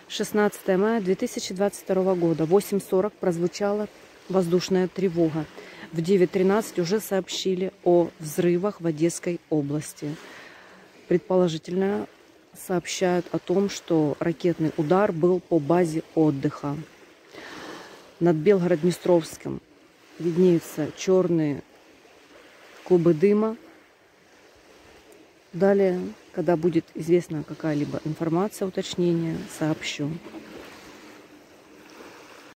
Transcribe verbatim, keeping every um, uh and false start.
шестнадцатое мая две тысячи двадцать второго года, восемь сорок прозвучала воздушная тревога. В девять тринадцать уже сообщили о взрывах в Одесской области. Предположительно сообщают о том, что ракетный удар был по базе отдыха. Над Белгород-Днестровским виднеются черные клубы дыма. Далее, когда будет известна какая-либо информация, уточнение, сообщу.